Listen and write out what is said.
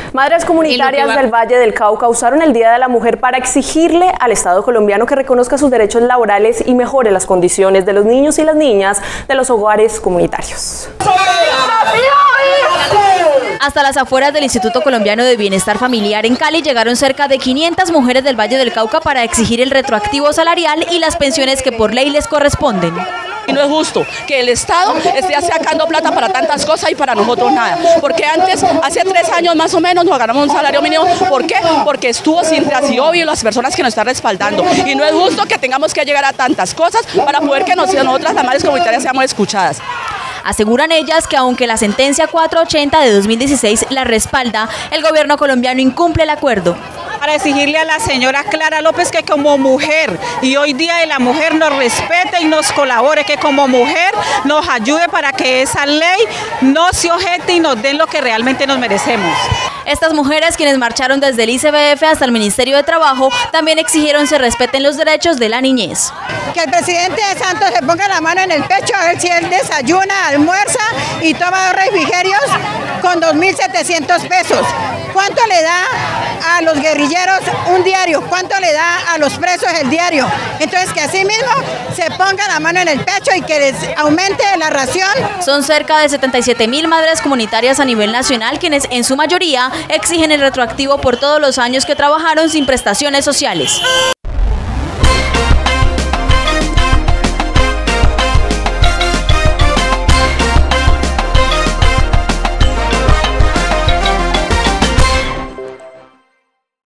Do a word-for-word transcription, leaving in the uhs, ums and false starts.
Madres comunitarias del Valle del Cauca usaron el Día de la Mujer para exigirle al Estado colombiano que reconozca sus derechos laborales y mejore las condiciones de los niños y las niñas de los hogares comunitarios. Hasta las afueras del Instituto Colombiano de Bienestar Familiar en Cali llegaron cerca de quinientas mujeres del Valle del Cauca para exigir el retroactivo salarial y las pensiones que por ley les corresponden. Y no es justo que el Estado esté sacando plata para tantas cosas y para nosotros nada. Porque antes, hace tres años más o menos, nos ganamos un salario mínimo. ¿Por qué? Porque estuvo Cintas y obvio las personas que nos están respaldando. Y no es justo que tengamos que llegar a tantas cosas para poder que nosotras, las madres comunitarias, seamos escuchadas. Aseguran ellas que aunque la sentencia cuatrocientos ochenta de dos mil dieciséis la respalda, el gobierno colombiano incumple el acuerdo. Para exigirle a la señora Clara López que como mujer, y hoy Día de la Mujer, nos respete y nos colabore, que como mujer nos ayude para que esa ley no se objete y nos den lo que realmente nos merecemos. Estas mujeres, quienes marcharon desde el I C B F hasta el Ministerio de Trabajo, también exigieron se respeten los derechos de la niñez. Que el presidente de Santos se ponga la mano en el pecho a ver si él desayuna, almuerza y toma dos refrigerios con dos mil setecientos pesos. ¿Cuánto le da a los guerrilleros un diario? ¿Cuánto le da a los presos el diario? Entonces que así mismo se ponga la mano en el pecho y que les aumente la ración. Son cerca de setenta y siete mil madres comunitarias a nivel nacional quienes en su mayoría exigen el retroactivo por todos los años que trabajaron sin prestaciones sociales.